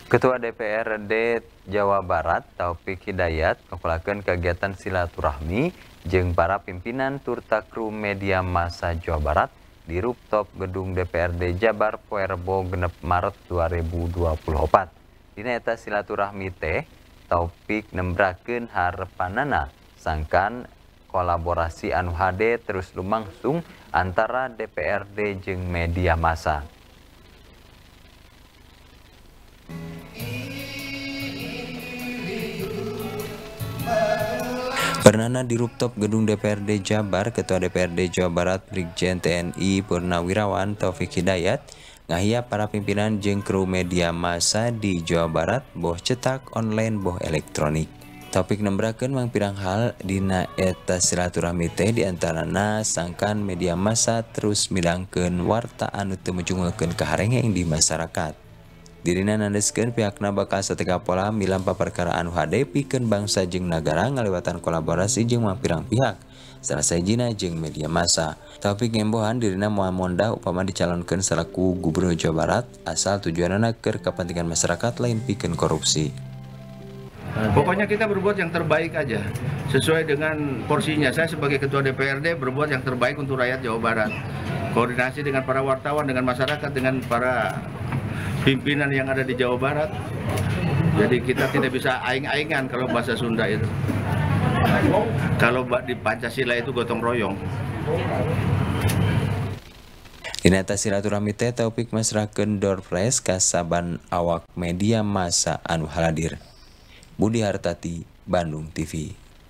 Ketua DPRD Jawa Barat Taufik Hidayat mengepalakan kegiatan silaturahmi jeung para pimpinan turta kru media massa Jawa Barat di rooftop gedung DPRD Jabar poe Rebo genep Maret 2024. Dina eta silaturahmi teh Taufik nembrakeun harepanana sangkan kolaborasi anu hade terus lumangsung antara DPRD jeung media massa. Pernahna di rooftop gedung DPRD Jabar, Ketua DPRD Jawa Barat Brigjen TNI Purnawirawan Taufik Hidayat ngahia para pimpinan jeung kru media massa di Jawa Barat boh cetak online boh elektronik. Taufik nembrakeun mangpirang hal dina eta silaturahmi teh diantarana sangkan media massa terus midangkeun warta anu teu mujungkeun kaharengeng di masyarakat. Dirina nandeskeun pihakna bakal satega pola milampa perkara anu hade pikeun bangsa jeung nagara ngalewatan kolaborasi jeung mangpirang pihak salah sahijina jeung media massa. Taufik ngembohan dirina moal mondah upama dicalonkeun salaku Gubernur Jawa Barat asal tujuanna keur kepentingan masyarakat lain pikeun korupsi. Pokoknya kita berbuat yang terbaik aja sesuai dengan porsinya. Saya sebagai Ketua DPRD berbuat yang terbaik untuk rakyat Jawa Barat. Koordinasi dengan para wartawan, dengan masyarakat, dengan para pimpinan yang ada di Jawa Barat. Jadi kita tidak bisa aing-aingan kalau bahasa Sunda itu. Kalau di Pancasila itu gotong royong. Dina eta silaturahmi teh Taufik masrahkeun door prize ka saban awak media massa anu haladir. Budi Hartati, Bandung TV.